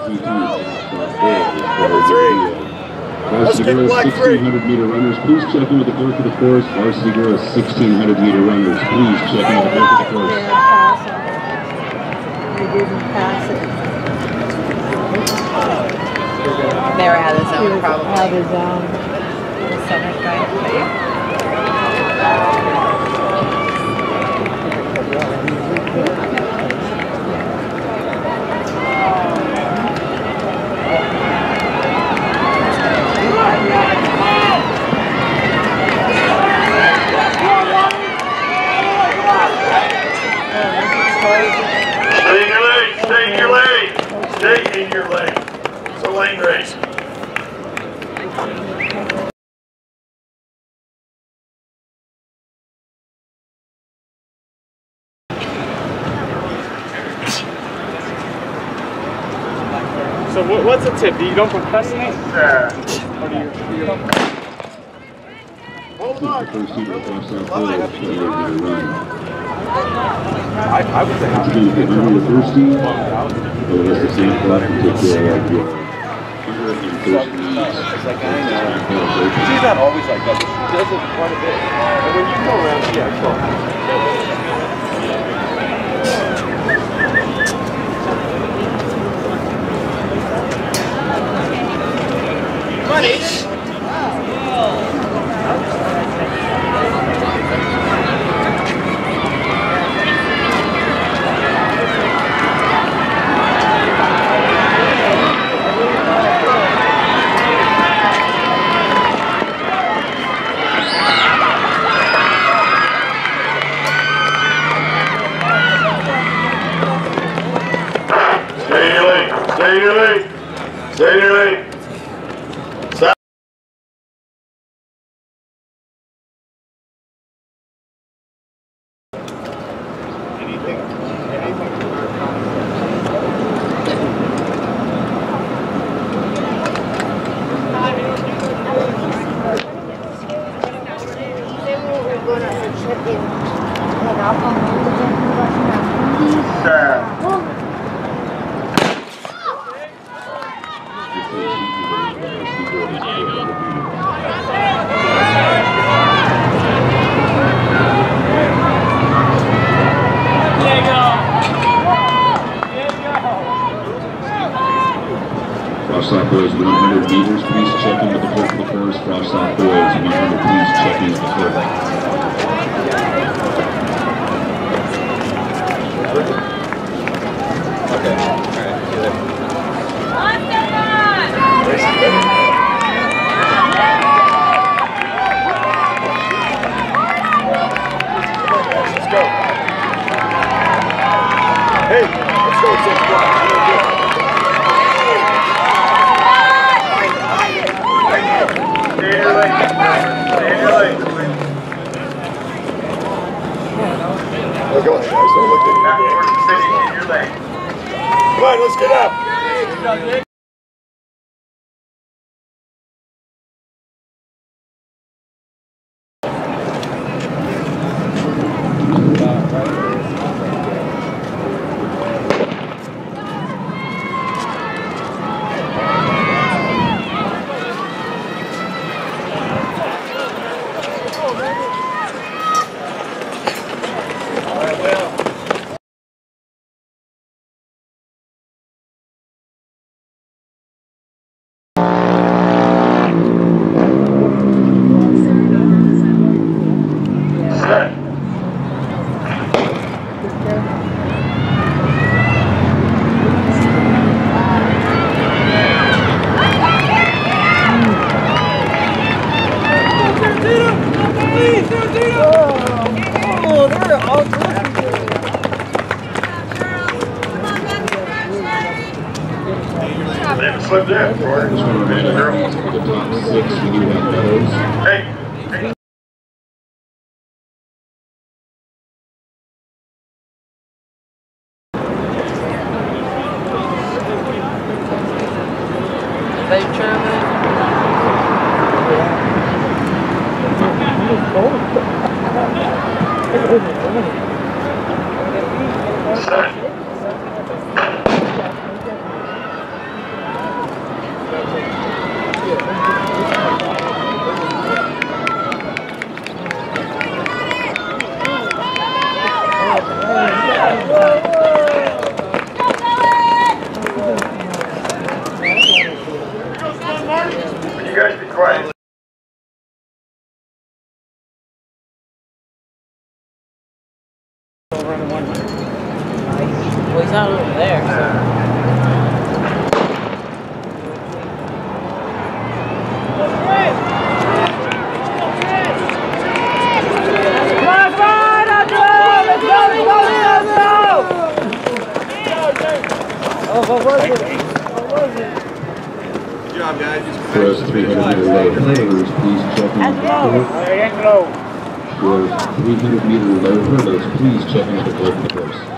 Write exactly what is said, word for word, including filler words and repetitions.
Number three. Varsity girls sixteen hundred meter runners, please check in with the clerk of the course. Varsity girls sixteen hundred meter runners, please check in with the clerk of the course. They didn't pass it. They were out of zone, probably. Out of zone. The seventh guy. Stay in your lane, stay in your lane, stay in your lane. It's a lane race. So what, what's the tip? Do you don't procrastinate? Yeah. Or do you, do you don't? Hold on. I, I would say To be the under the first team, well, that's the same club and take care of your under and first teams. It's like, I know. She's not always like that, but she does it quite a bit. And when you go around, yeah, so. Come on, Aiden. Stay in your lane, stay in your lane, stay in your lane. Stop. Cross-off boys, one hundred meters, please check in with the clerk of the course. Cross-off boys, one hundred, please check in with the clerk. Okay. All right. See you there. Let's go. Hey, let's go, six blocks. Stay in your lane. Stay in your lane. Oh, go on, guys. Don't look at me. Stay in your lane. Come on, let's get up. Slip there, Rory. Just want to remind everyone for the top six, we do have medals. Hey. Good job, guys. First three hundred meter low hurdlers, please check in with the course. For three hundred meter low hurdlers, please check in with the clerk of the course.